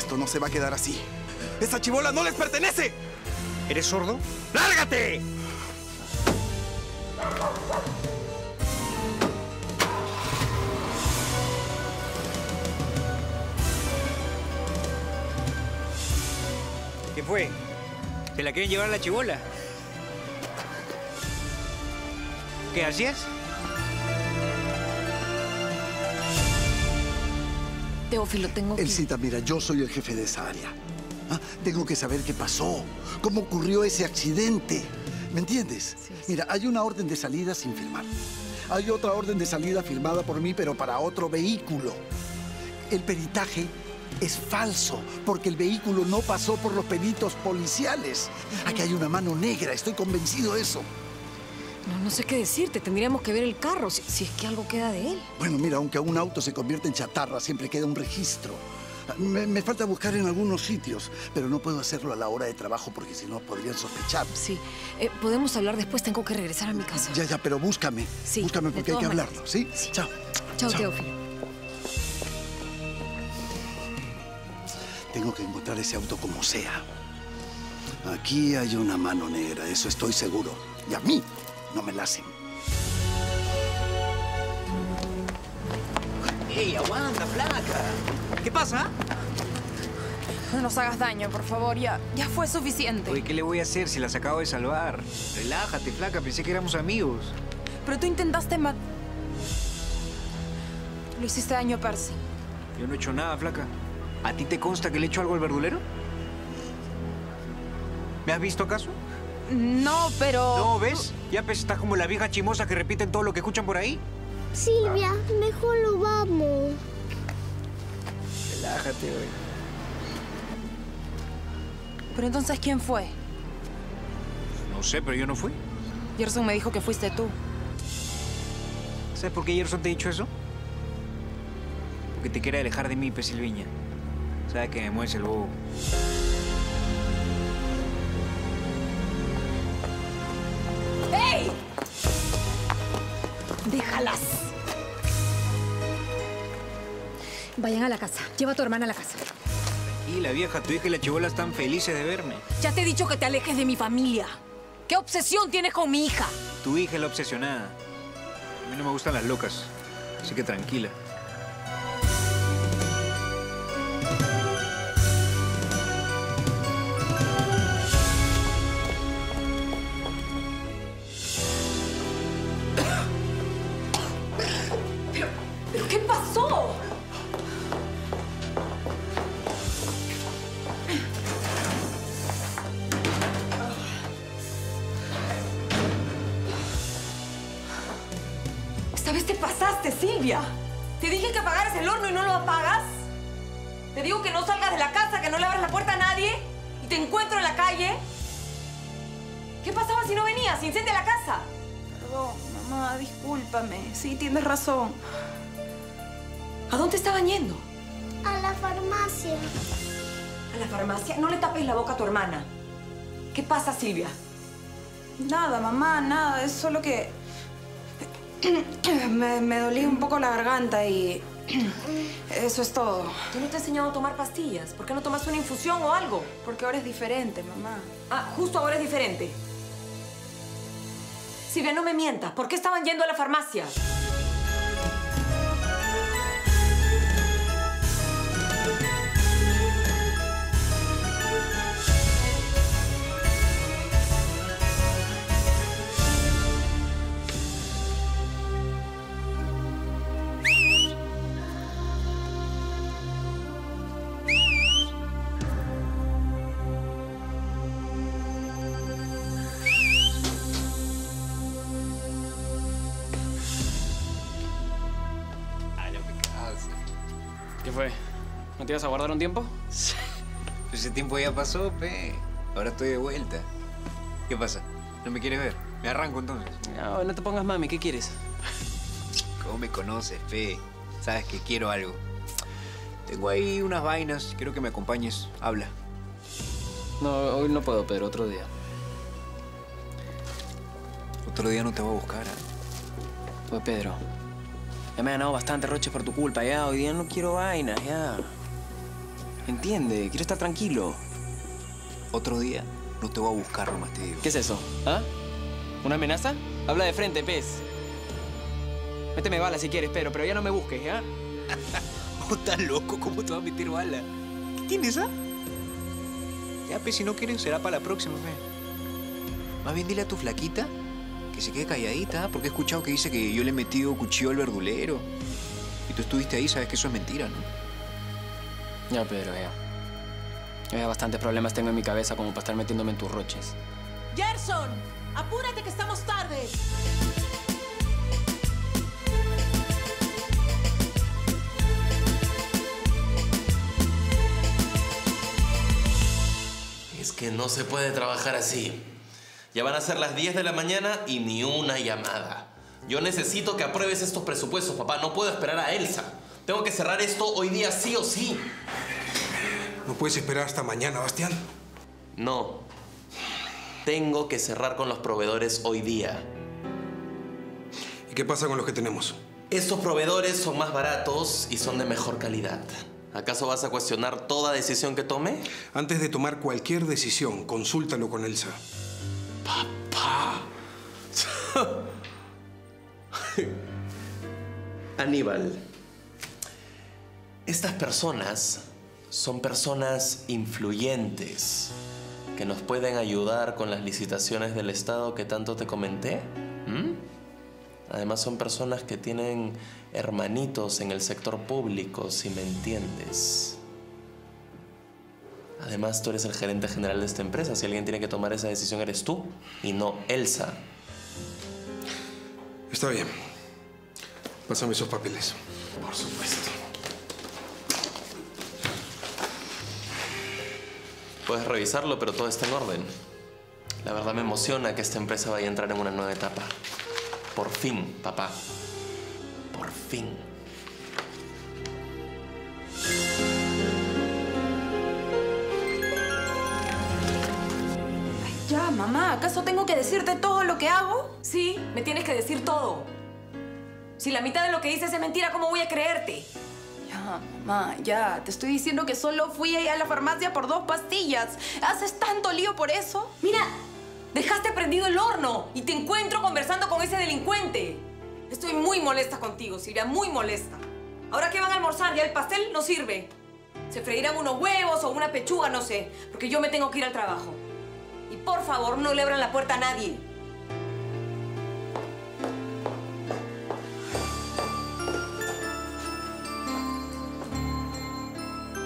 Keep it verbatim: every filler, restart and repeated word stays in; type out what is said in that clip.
Esto no se va a quedar así. ¡Esa chibola no les pertenece! ¿Eres sordo? ¡Lárgate! ¿Qué fue? ¿Se la quieren llevar a la chibola? ¿Qué hacías? Teófilo, tengo que... Elcita, mira, yo soy el jefe de esa área. ¿Ah? Tengo que saber qué pasó, cómo ocurrió ese accidente. ¿Me entiendes? Sí, sí. Mira, hay una orden de salida sin firmar. Hay otra orden de salida firmada por mí, pero para otro vehículo. El peritaje es falso, porque el vehículo no pasó por los peritos policiales. Aquí hay una mano negra, estoy convencido de eso. No, no sé qué decirte. Tendríamos que ver el carro, si, si es que algo queda de él. Bueno, mira, aunque un auto se convierte en chatarra, siempre queda un registro. Me, me falta buscar en algunos sitios, pero no puedo hacerlo a la hora de trabajo porque si no podrían sospechar. Sí. Eh, podemos hablar después. Tengo que regresar a mi casa. Ya, ya, pero búscame. Sí, Búscame de porque hay que todas hablarlo, ¿sí? Sí. Chao. Chao, Teófilo. Tengo que encontrar ese auto como sea. Aquí hay una mano negra, eso estoy seguro. Y a mí no me la hacen. ¡Ey, aguanta, flaca! ¿Qué pasa? No nos hagas daño, por favor. Ya, ya fue suficiente. Oye, ¿qué le voy a hacer si las acabo de salvar? Relájate, flaca. Pensé que éramos amigos. Pero tú intentaste matar... Lo hiciste daño a Percy. Yo no he hecho nada, flaca. ¿A ti te consta que le he hecho algo al verdulero? ¿Me has visto acaso? No, pero... ¿No ves? Ya pues estás como la vieja chimosa que repiten todo lo que escuchan por ahí. Silvia, mejor lo vamos. Relájate, güey. Pero entonces, ¿quién fue? No sé, pero yo no fui. Gerson me dijo que fuiste tú. ¿Sabes por qué Gerson te ha dicho eso? Porque te quiere alejar de mí, pues, Silviña. Sabes que me mueves el bobo. ¡Ey! Déjalas. Vayan a la casa. Lleva a tu hermana a la casa. Y la vieja, tu hija y la chibola están felices de verme. Ya te he dicho que te alejes de mi familia. ¿Qué obsesión tienes con mi hija? Tu hija es la obsesionada. A mí no me gustan las locas, así que tranquila. ¿Pero, pero qué pasó? Esta vez te pasaste, Silvia. Te dije que apagaras el horno y no lo apagas. Te digo que no salgas de la casa, que no le abras la puerta a nadie y te encuentro en la calle. ¿Qué pasaba si no venías? Incendia la casa. Perdón, mamá, discúlpame. Sí, tienes razón. ¿A dónde estaban yendo? A la farmacia. ¿A la farmacia? No le tapes la boca a tu hermana. ¿Qué pasa, Silvia? Nada, mamá, nada. Es solo que... me, me dolía un poco la garganta y... eso es todo. ¿Tú no te he enseñado a tomar pastillas? ¿Por qué no tomas una infusión o algo? Porque ahora es diferente, mamá. Ah, justo ahora es diferente. Silvia, no me mientas. ¿Por qué estaban yendo a la farmacia? ¿Qué fue? ¿No te ibas a guardar un tiempo? Ese tiempo ya pasó, pe. Ahora estoy de vuelta. ¿Qué pasa? ¿No me quieres ver? Me arranco entonces. No, no te pongas mami. ¿Qué quieres? ¿Cómo me conoces, pe? Sabes que quiero algo. Tengo ahí unas vainas. Quiero que me acompañes. Habla. No, hoy no puedo, Pedro. Otro día. Otro día no te voy a buscar, ¿eh? Pues, Pedro, ya me he ganado bastante roches por tu culpa, ya. Hoy día no quiero vainas, ya. Entiende, quiero estar tranquilo. Otro día no te voy a buscar, nomás te digo. ¿Qué es eso? ¿Ah? ¿Una amenaza? Habla de frente, pez. Méteme bala si quieres, pero, pero ya no me busques, ¿ya? Oh, estás loco, ¿cómo te vas a meter bala? ¿Qué tienes, ah? Ya, pues, si no quieres, será para la próxima, fe. Más bien dile a tu flaquita que se quede calladita, porque he escuchado que dice que yo le he metido cuchillo al verdulero. Y tú estuviste ahí, sabes que eso es mentira, ¿no? Ya, Pedro, ya. Yo ya bastantes problemas tengo en mi cabeza como para estar metiéndome en tus roches. ¡Gerson! ¡Apúrate que estamos tarde! Es que no se puede trabajar así. Ya van a ser las diez de la mañana y ni una llamada. Yo necesito que apruebes estos presupuestos, papá. No puedo esperar a Elsa. Tengo que cerrar esto hoy día sí o sí. No puedes esperar hasta mañana, Bastián. No. Tengo que cerrar con los proveedores hoy día. ¿Y qué pasa con los que tenemos? Estos proveedores son más baratos y son de mejor calidad. ¿Acaso vas a cuestionar toda decisión que tome? Antes de tomar cualquier decisión, consúltalo con Elsa. ¡Papá! Aníbal, estas personas son personas influyentes que nos pueden ayudar con las licitaciones del Estado que tanto te comenté. ¿Mm? Además son personas que tienen hermanitos en el sector público, si me entiendes. Además, tú eres el gerente general de esta empresa. Si alguien tiene que tomar esa decisión, eres tú y no Elsa. Está bien. Pásame esos papeles. Por supuesto. Puedes revisarlo, pero todo está en orden. La verdad me emociona que esta empresa vaya a entrar en una nueva etapa. Por fin, papá. Por fin. Ya, mamá, ¿acaso tengo que decirte todo lo que hago? Sí, me tienes que decir todo. Si la mitad de lo que dices es mentira, ¿cómo voy a creerte? Ya, mamá, ya. Te estoy diciendo que solo fui ahí a la farmacia por dos pastillas. ¿Haces tanto lío por eso? Mira, dejaste prendido el horno y te encuentro conversando con ese delincuente. Estoy muy molesta contigo, Silvia, muy molesta. ¿Ahora qué van a almorzar? Ya el pastel no sirve. Se freirán unos huevos o una pechuga, no sé, porque yo me tengo que ir al trabajo. Y por favor, no le abran la puerta a nadie.